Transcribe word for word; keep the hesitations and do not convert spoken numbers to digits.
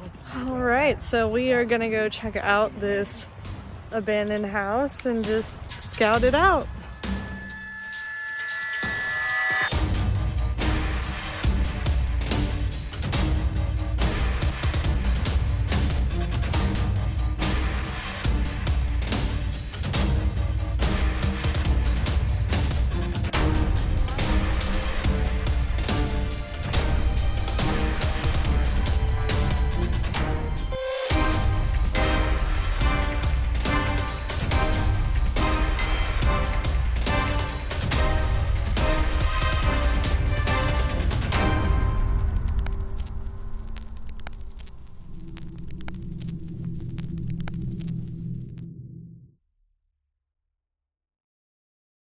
All right, so we are gonna go check out this abandoned house and just scout it out.